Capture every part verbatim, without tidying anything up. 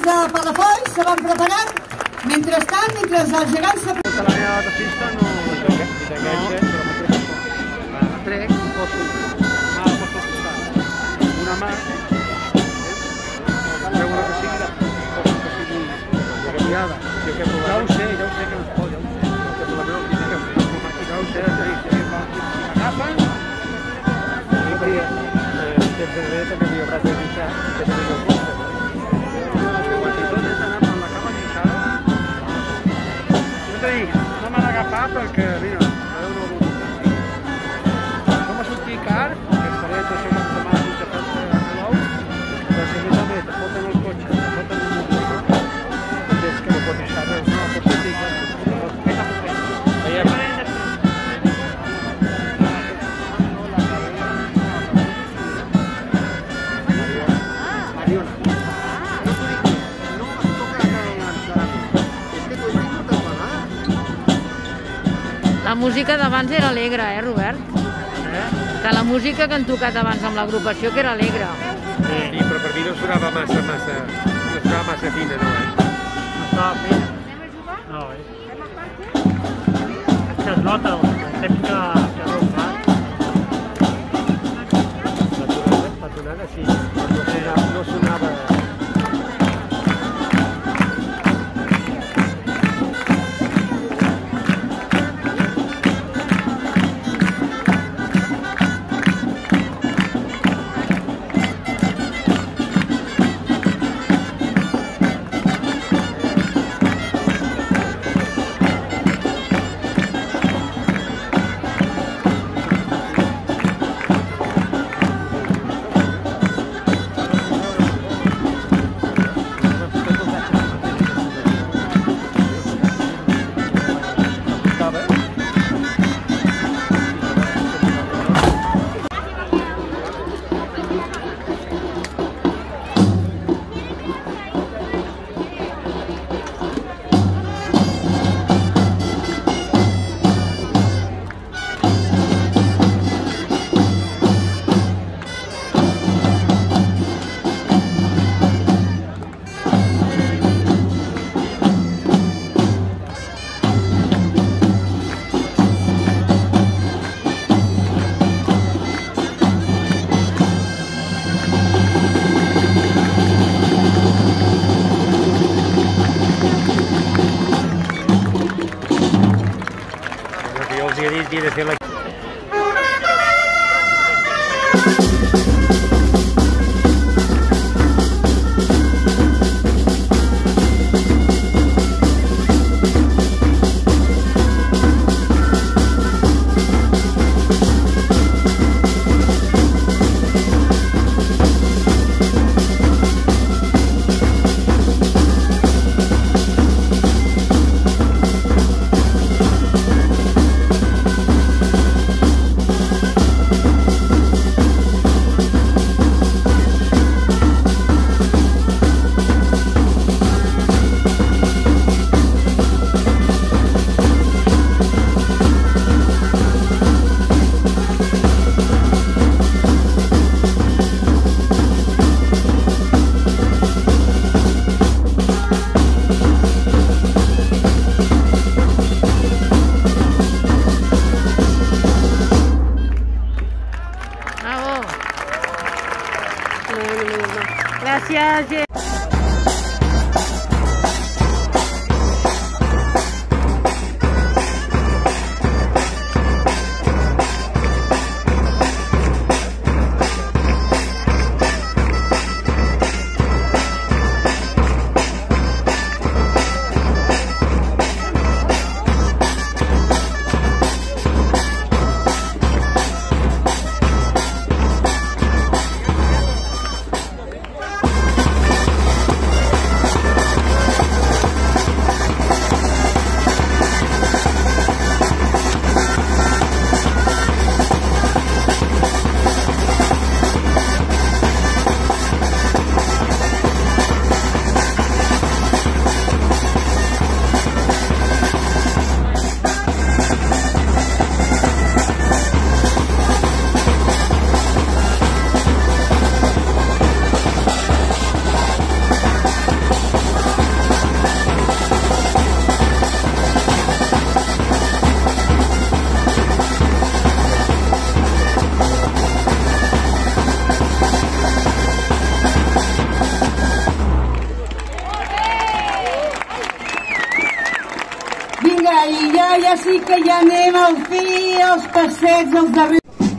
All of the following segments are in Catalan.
de Palafolls se van preparant. Mentrestant, mentre els gegants se... Tota la meva pista no... No, trec, poso mà, poso al costat. Una mà, seguro que sigui la que sigui canviada. Ja ho sé, ja ho sé que no es pot, ja ho sé. Ja ho sé, si m'agafen... Tens de dret que m'hi hauràs de deixar i que tens el compte. Igual si tot és anar amb la cama guixada, no te dic, no m'han agafat perquè, mira, a veure no ho com a sortir car, que estaré tot això amb demà i te fas a l'ou, però si a més a més te foten el cotxe, te foten el motor, és que no pot deixar res, no, pot sortir car, què t'ha fet? Veiem. La música d'abans era alegre, eh, Robert? Eh? Que la música que han tocat abans amb l'agrupació que era alegre. Sí, però per mi no sonava massa, massa... No sonava massa fina, no, eh? No estava fina. No, eh? És que es nota el temps que no fa. La tonada sí, però no sonava... Havia de fer la... Vinga, i ja, ja sí que ja anem al fi, als passeigs, als darrers...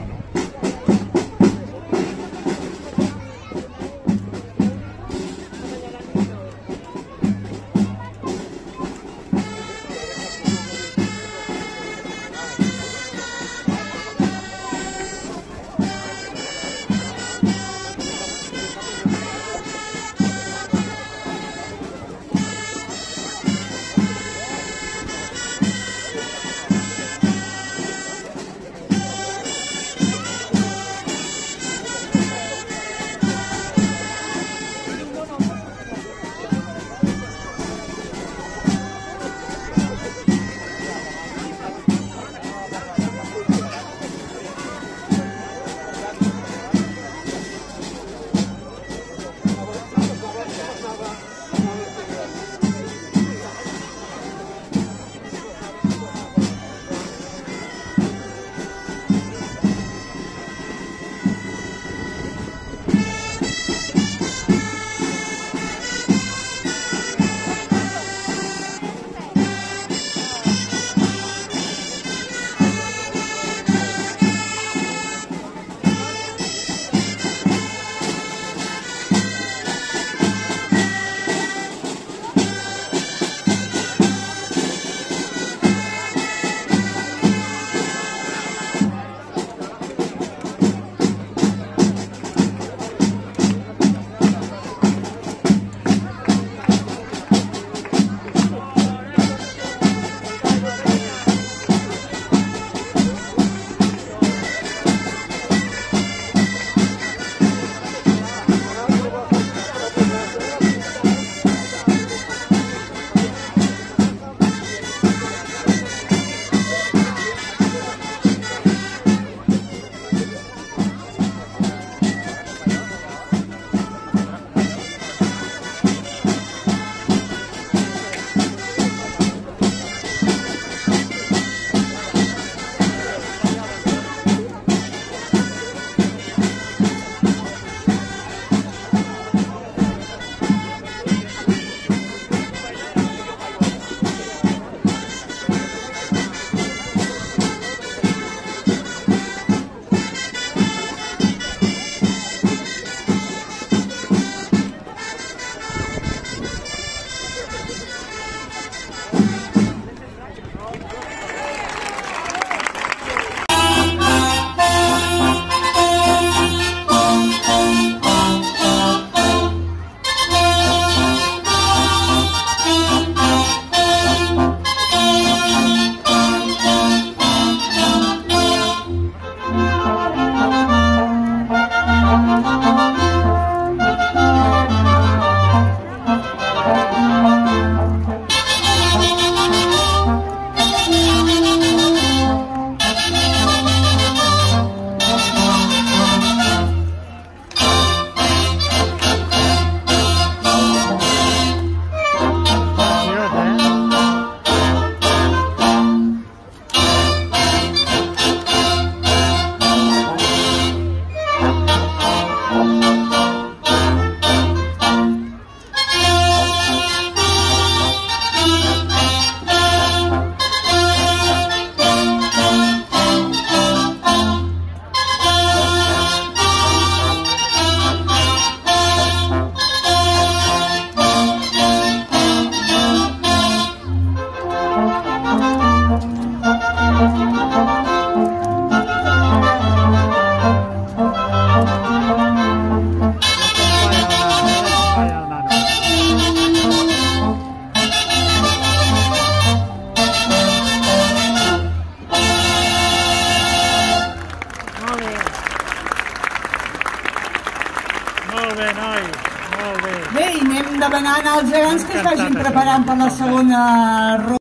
Bé, i anem demanant als gegants que es vagin preparant per la segona ronda.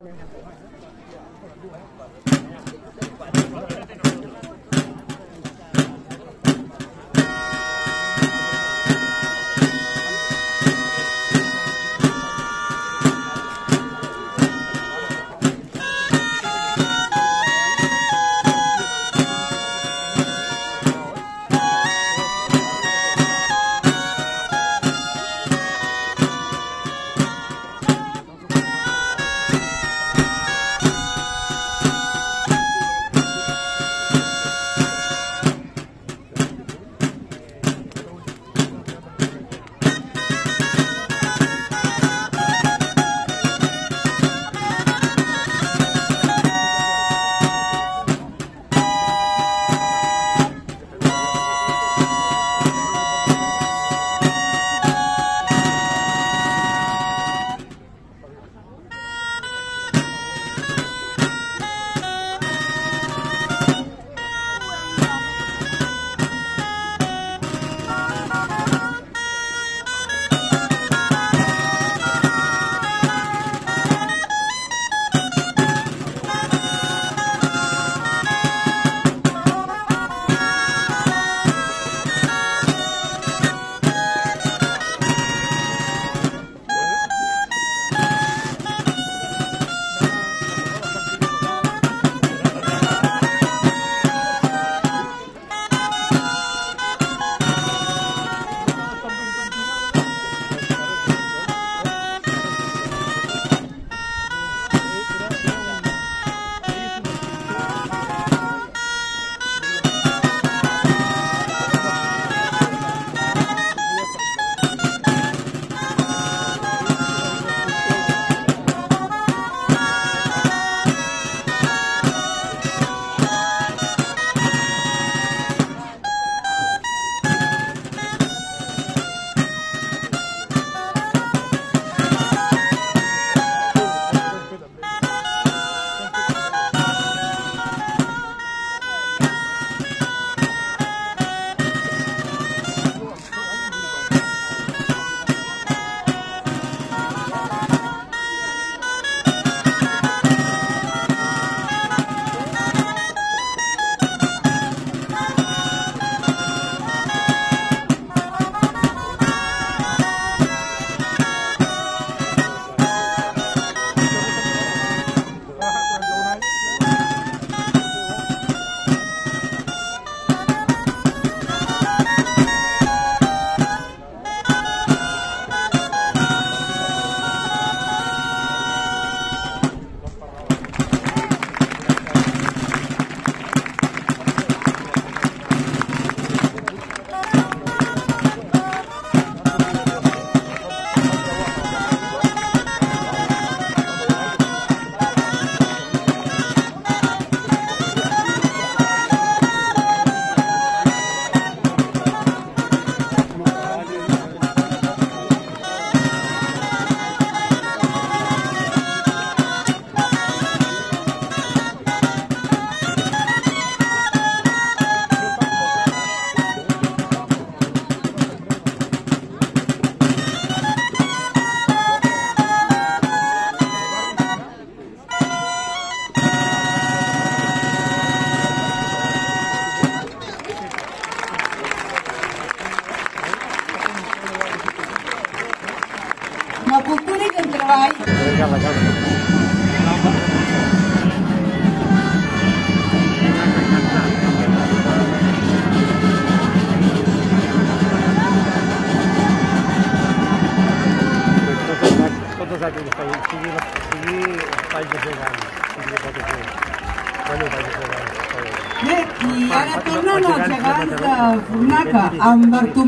Bé, i ara tornen els gegants de Fornaca, amb Bartomeu.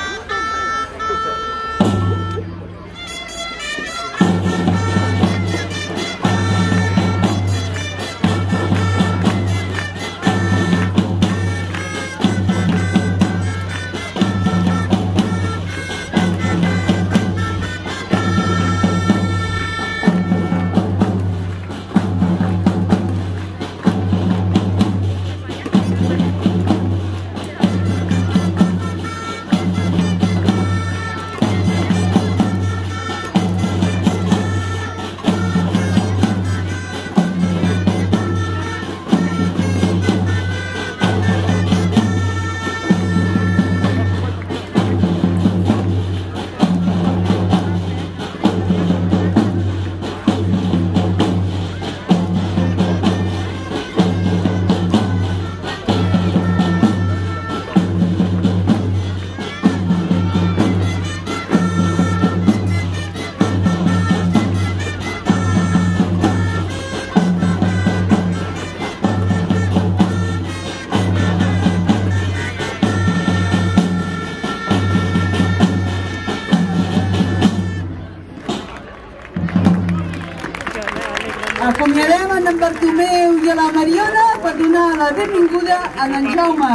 Acomiadem en Bartomeu i a la Mariona per donar la benvinguda a en Jaume.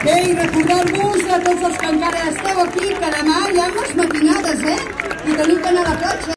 Bé, i recordar-vos a tots els que encara esteu aquí que demà hi ha les matinades, eh? I teniu que anar a la platja.